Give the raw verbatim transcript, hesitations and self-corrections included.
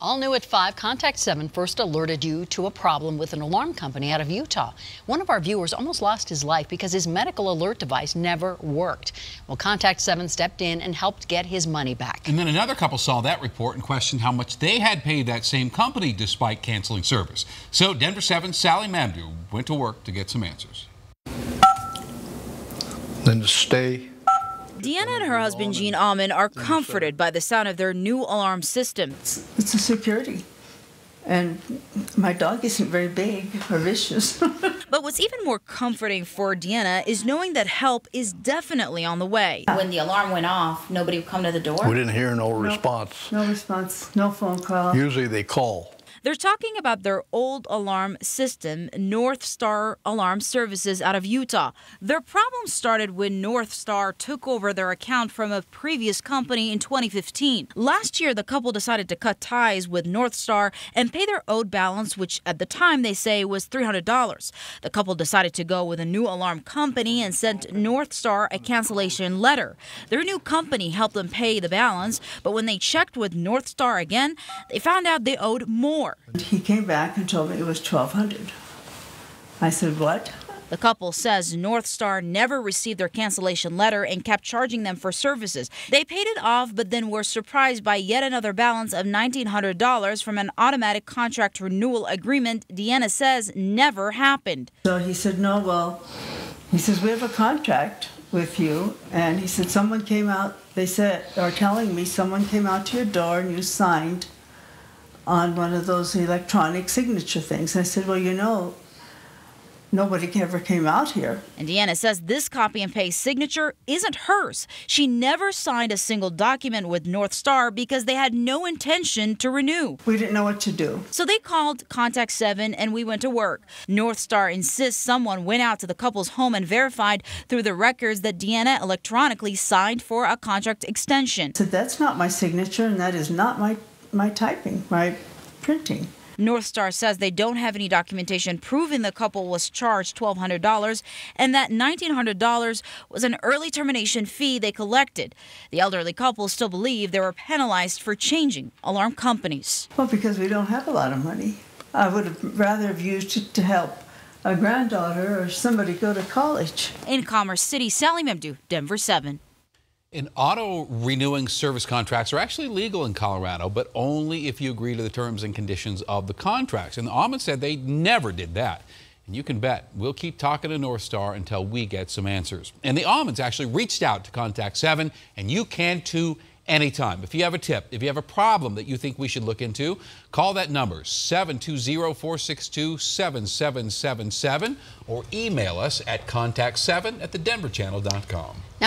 All new at five, Contact seven first alerted you to a problem with an alarm company out of Utah. One of our viewers almost lost his life because his medical alert device never worked. Well, Contact seven stepped in and helped get his money back. And then another couple saw that report and questioned how much they had paid that same company despite canceling service. So Denver seven's Sally Mamdou went to work to get some answers. Then to stay. Deanna and her husband, Gene Alman, are comforted by the sound of their new alarm system. It's, it's a security. And my dog isn't very big or vicious. But what's even more comforting for Deanna is knowing that help is definitely on the way. When the alarm went off, nobody would come to the door? We didn't hear no, no response. No response, no phone call. Usually they call. They're talking about their old alarm system, North Star Alarm Services out of Utah. Their problem started when North Star took over their account from a previous company in twenty fifteen. Last year, the couple decided to cut ties with North Star and pay their owed balance, which at the time they say was three hundred dollars. The couple decided to go with a new alarm company and sent North Star a cancellation letter. Their new company helped them pay the balance, but when they checked with North Star again, they found out they owed more. He came back and told me it was twelve hundred dollars. I said, what? The couple says North Star never received their cancellation letter and kept charging them for services. They paid it off, but then were surprised by yet another balance of nineteen hundred dollars from an automatic contract renewal agreement Deanna says never happened. So he said, no, well, he says, we have a contract with you. And he said, someone came out, they said, are telling me someone came out to your door and you signed on one of those electronic signature things. I said, well, you know, nobody ever came out here. And Deanna says this copy and paste signature isn't hers. She never signed a single document with North Star because they had no intention to renew. We didn't know what to do. So they called Contact seven and we went to work. North Star insists someone went out to the couple's home and verified through the records that Deanna electronically signed for a contract extension. I said, that's not my signature and that is not my my typing, my printing. North Star says they don't have any documentation proving the couple was charged twelve hundred dollars and that nineteen hundred dollars was an early termination fee they collected. The elderly couple still believe they were penalized for changing alarm companies. Well, because we don't have a lot of money. I would have rather have used it to help a granddaughter or somebody go to college. In Commerce City, Sally Mamdou, Denver seven. And auto renewing service contracts are actually legal in Colorado, but only if you agree to the terms and conditions of the contracts. And the Alman said they never did that. And you can bet we'll keep talking to North Star until we get some answers. And the Almans actually reached out to Contact seven, and you can too anytime. If you have a tip, if you have a problem that you think we should look into, call that number, seven two zero, four six two, seven seven seven seven, or email us at contact seven at the denver channel dot com.